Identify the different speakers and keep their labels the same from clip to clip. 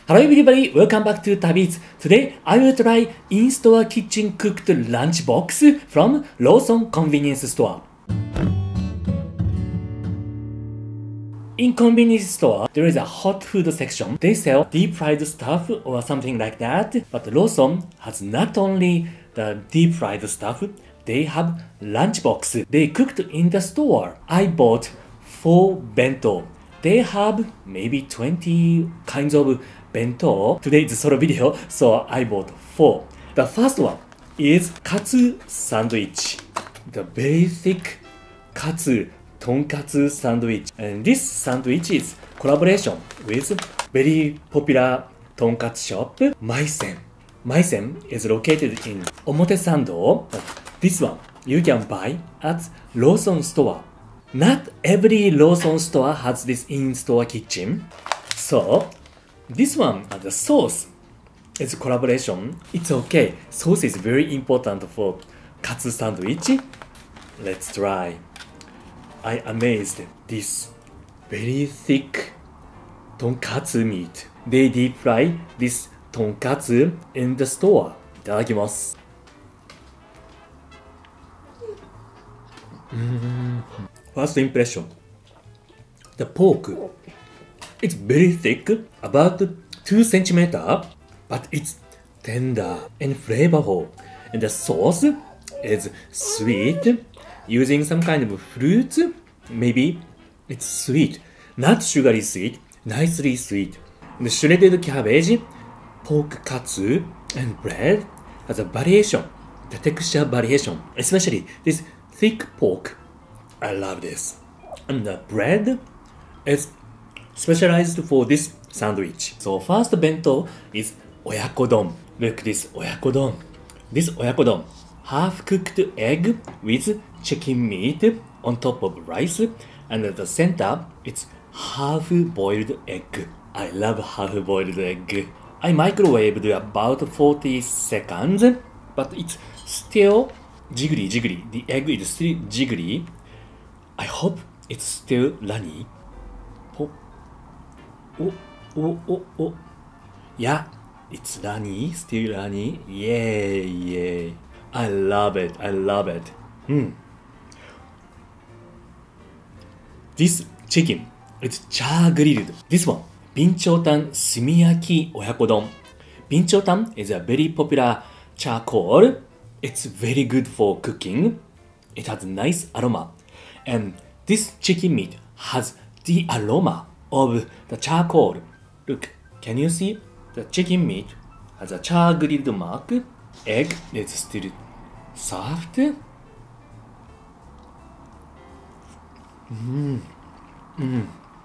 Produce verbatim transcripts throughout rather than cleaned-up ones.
Speaker 1: Hello everybody, welcome back to TabiEats. Today I will try in-store kitchen cooked lunchbox from Lawson convenience store. In convenience store, there is a hot food section. They sell deep fried stuff or something like that. But Lawson has not only the deep fried stuff, they have lunchbox. They cooked in the store. I bought four bento. They have maybe twenty kinds of bento. Today is a solo video, so I bought four. The first one is katsu sandwich. The very thick katsu tonkatsu sandwich. And this sandwich is collaboration with very popular tonkatsu shop, Maisen. Maisen is located in Omotesando. This one you can buy at Lawson store. Not every Lawson store has this in-store kitchen. So, this one, uh, the sauce is collaboration. It's okay. Sauce is very important for katsu sandwich. Let's try. I amazed this very thick tonkatsu meat. They deep fry this tonkatsu in the store. いただきます。Mm. First impression. The pork. It's very thick, about two centimeters, but it's tender and flavorful. And the sauce is sweet, using some kind of fruit. Maybe it's sweet, not sugary sweet, nicely sweet. And the shredded cabbage, pork katsu, and bread has a variation, the texture variation, especially this thick pork. I love this. And the bread is specialized for this sandwich. So first bento is oyakodon. Look this oyakodon. This oyakodon, half cooked egg with chicken meat on top of rice, and at the center it's half boiled egg. I love half boiled egg. I microwaved about forty seconds, but it's still jiggly jiggly. The egg is still jiggly. I hope it's still runny. Oh, oh, oh, oh, oh. Yeah, it's runny, still runny. Yay, yay. I love it, I love it. Hmm. This chicken, it's char grilled. This one, binchotan sumiyaki oyakodon. Binchotan is a very popular charcoal. It's very good for cooking. It has nice aroma. And this chicken meat has the aroma of the charcoal. Look, can you see? The chicken meat has a char grilled mark. Egg is still soft. Mm. Mm. Mm.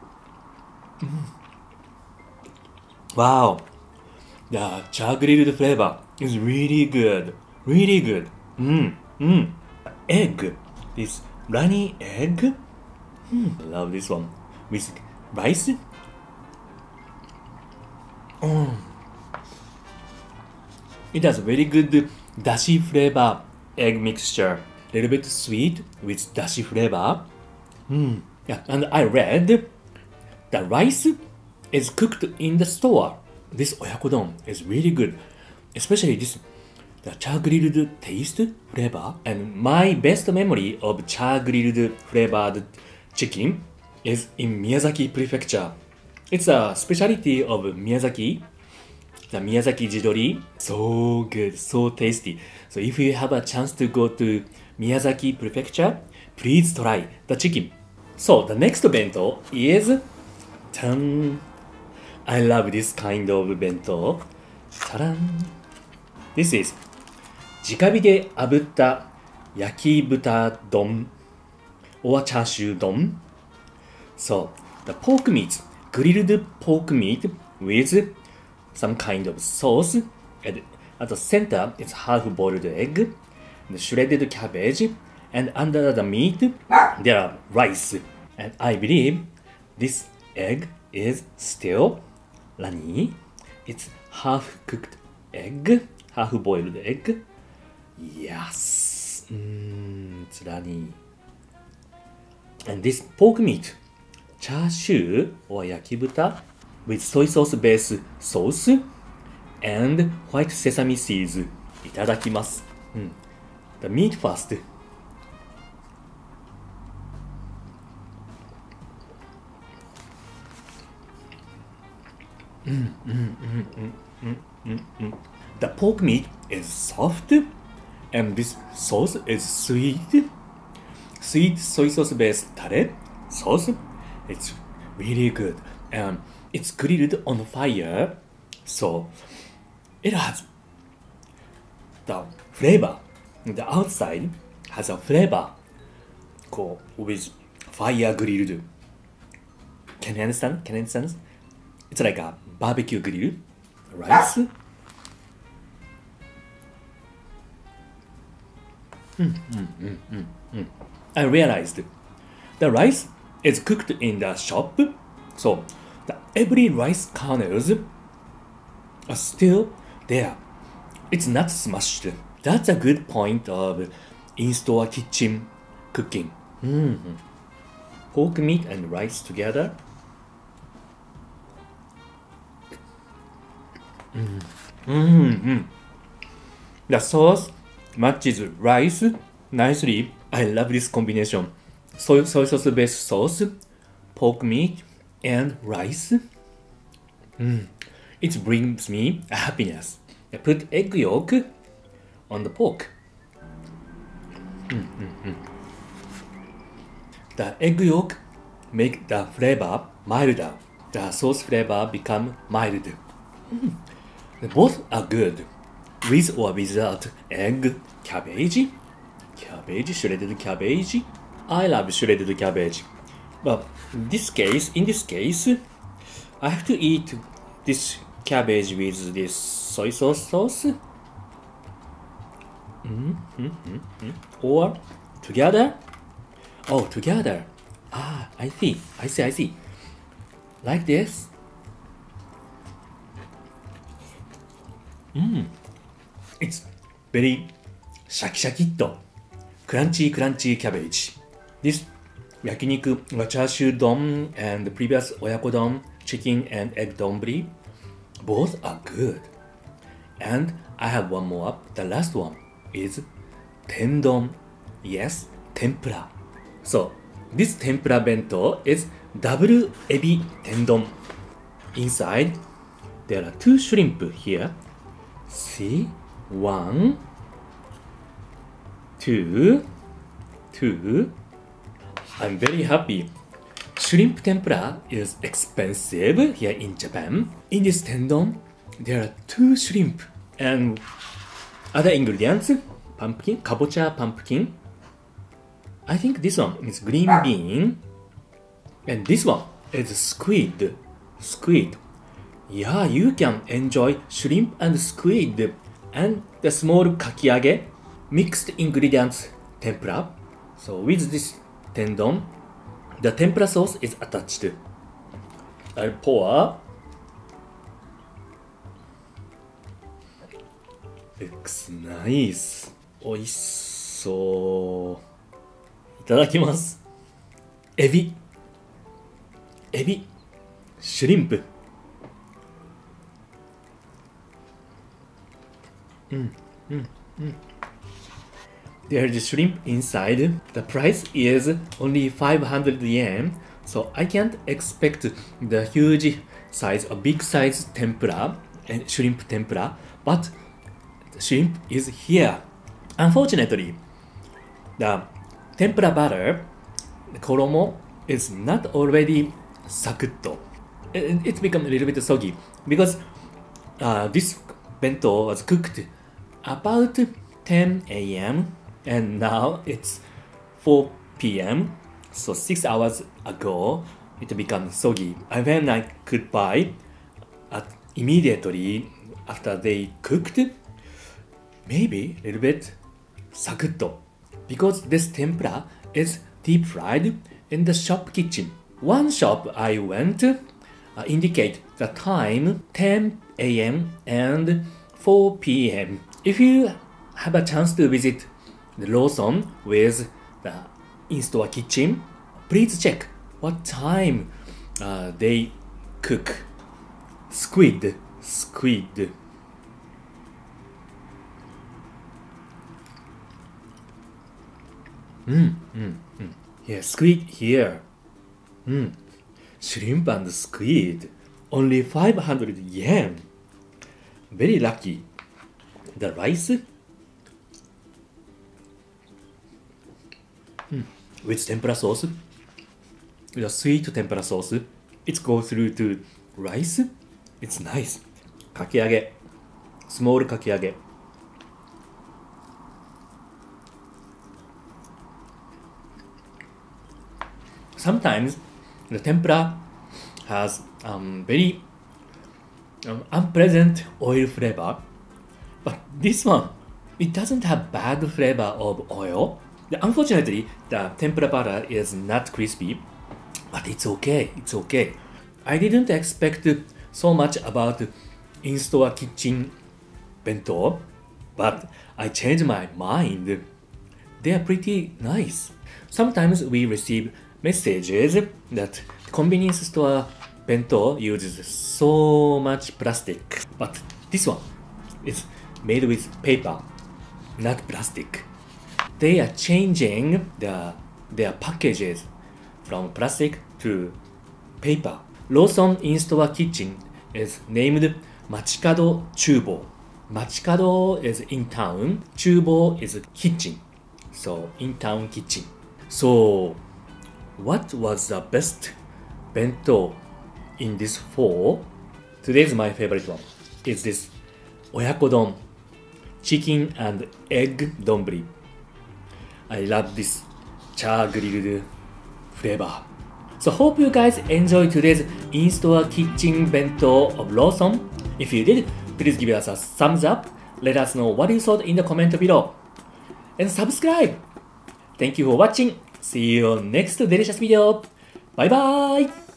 Speaker 1: Wow, the char grilled flavor is really good. Really good. Mm. Mm. Egg. This runny egg. Mm. I love this one. With rice. Mm. It has very good dashi flavor egg mixture. Little bit sweet with dashi flavor. Mm. Yeah, and I read the rice is cooked in the store. This oyakodon is really good, especially this the char grilled taste flavor. And my best memory of char grilled flavored chicken is in Miyazaki Prefecture. It's a specialty of Miyazaki, the Miyazaki Jidori. So good, so tasty. So if you have a chance to go to Miyazaki Prefecture, please try the chicken. So the next bento is tan. I love this kind of bento. Ta-da! This is 直火で炙った焼き豚丼 or チャーシュー丼. So the pork meat, grilled pork meat with some kind of sauce, and at the center it's half-boiled egg, the shredded cabbage, and under the meat there are rice. And I believe this egg is still runny. It's half-cooked egg, half-boiled egg. Yes, mm, it's runny. And this pork meat, char siu or yakibuta, with soy sauce base sauce and white sesame seeds. いただきます。うん。The meat first. Mm, mm, mm, mm, mm, mm, mm. The pork meat is soft, and this sauce is sweet. Sweet soy sauce based tare sauce. It's really good, and it's grilled on fire, so it has the flavor. The outside has a flavor, ko with fire grilled. Can you understand? Can you understand? It's like a barbecue grill, rice. Mm, mm, mm, mm, mm. I realized the rice is cooked in the shop, so the every rice kernels are still there. It's not smashed. That's a good point of in-store kitchen cooking. Mm-hmm. Pork meat and rice together. Mm. Mm-hmm. The sauce matches rice nicely. I love this combination. Soy, soy sauce based sauce, pork meat, and rice. Mm. It brings me happiness. I put egg yolk on the pork. Mm-hmm. The egg yolk make the flavor milder. The sauce flavor become mild. Mm. Both are good, with or without egg, cabbage, cabbage, shredded cabbage. I love shredded cabbage, but in this case, in this case, I have to eat this cabbage with this soy sauce sauce, mm-hmm, mm-hmm. Or together. Oh, together. Ah, I see, I see, I see. Like this. Mm. It's very shaki-shaki-to, crunchy, crunchy cabbage. This yakiniku, chashu don, and the previous oyako chicken and egg donburi, both are good. And I have one more. The last one is tendon. Yes, tempura. So this tempura bento is double ebi tendon. Inside there are two shrimp here. See, one, two, two. I'm very happy. Shrimp tempura is expensive here in Japan. In this tendon, there are two shrimp and other ingredients. Pumpkin, kabocha pumpkin. I think this one is green bean, and this one is squid. Squid. Yeah, you can enjoy shrimp and squid and the small kakiage, mixed ingredients tempura. So with this tendon, the tempura sauce is attached. I'll pour. Looks nice. おいしそう。いただきます。エビ。エビ。シュリンプ。Mm, mm, mm. There's shrimp inside. The price is only five hundred yen, so I can't expect the huge size, a big size tempura and shrimp tempura, but the shrimp is here. Unfortunately, the tempura butter, the koromo, is not already sakutto. It, it's become a little bit soggy because uh, this bento was cooked about ten A M and now it's four P M So six hours ago it became soggy. And when I could buy uh, immediately after they cooked, maybe a little bit sakutto, because this tempura is deep fried in the shop kitchen. One shop I went uh, indicate the time ten A M and four P M If you have a chance to visit the Lawson with the in-store kitchen, please check what time uh, they cook Squid, squid. Mm, mm, mm. Yeah, squid here. Mm. Shrimp and squid. Only five hundred yen. Very lucky. The rice mm. with tempura sauce. The sweet tempura sauce. It goes through to rice. It's nice. Kakiage. Small kakiage. Sometimes the tempura has um, very um, unpleasant oil flavor, but this one, it doesn't have bad flavor of oil. The, unfortunately, the tempura butter is not crispy, but it's okay, it's okay. I didn't expect so much about in-store kitchen bento, but I changed my mind. They are pretty nice. Sometimes we receive messages that convenience store bento uses so much plastic, but this one is made with paper, not plastic. They are changing their, their packages from plastic to paper. Lawson in-store kitchen is named Machikado Chubo. Machikado is in town, Chubo is kitchen, so in town kitchen. So what was the best bento in this fall? Today's my favorite one. It's this oyakodon, chicken and egg donburi. I love this char grilled flavor. So hope you guys enjoyed today's in-store kitchen bento of Lawson. If you did, please give us a thumbs up. Let us know what you thought in the comment below. And subscribe! Thank you for watching. See you on next delicious video. Bye bye!